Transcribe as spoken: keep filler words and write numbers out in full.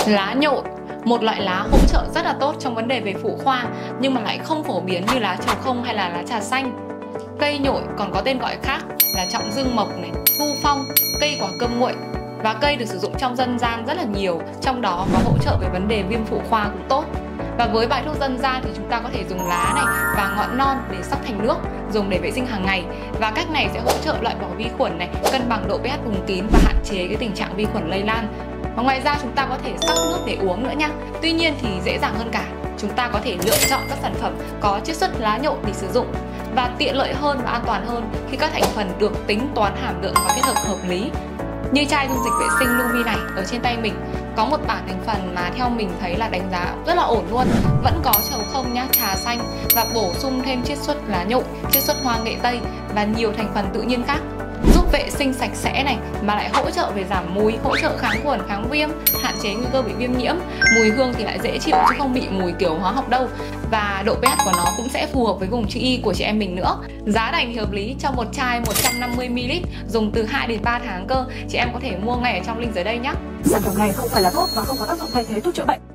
Lá nhội, một loại lá hỗ trợ rất là tốt trong vấn đề về phụ khoa nhưng mà lại không phổ biến như lá trầu không hay là lá trà xanh. Cây nhội còn có tên gọi khác là trọng dương mộc này, thu phong, cây quả cơm nguội, và cây được sử dụng trong dân gian rất là nhiều, trong đó có hỗ trợ về vấn đề viêm phụ khoa cũng tốt. Và với bài thuốc dân gian thì chúng ta có thể dùng lá này và ngọn non để sắc thành nước, dùng để vệ sinh hàng ngày, và cách này sẽ hỗ trợ loại bỏ vi khuẩn này, cân bằng độ pH vùng kín và hạn chế cái tình trạng vi khuẩn lây lan. Và ngoài ra chúng ta có thể sắc nước để uống nữa nha. Tuy nhiên thì dễ dàng hơn cả, chúng ta có thể lựa chọn các sản phẩm có chiết xuất lá nhội để sử dụng, và tiện lợi hơn và an toàn hơn khi các thành phần được tính toán hàm lượng và kết hợp hợp lý. Như chai dung dịch vệ sinh Lumi này ở trên tay mình có một bảng thành phần mà theo mình thấy là đánh giá rất là ổn luôn. Vẫn có trầu không nhá, trà xanh, và bổ sung thêm chiết xuất lá nhội, chiết xuất hoa nghệ tây và nhiều thành phần tự nhiên khác, giúp vệ sinh sạch sẽ này mà lại hỗ trợ về giảm mùi, hỗ trợ kháng khuẩn, kháng viêm, hạn chế nguy cơ bị viêm nhiễm. Mùi hương thì lại dễ chịu chứ không bị mùi kiểu hóa học đâu, và độ pH của nó cũng sẽ phù hợp với vùng chữ Y của chị em mình nữa. Giá thành thì hợp lý, cho một chai một trăm năm mươi mi li lít dùng từ hai đến ba tháng cơ. Chị em có thể mua ngay ở trong link dưới đây nhé. Sản phẩm này không phải là thuốc và không có tác dụng thay thế thuốc chữa bệnh.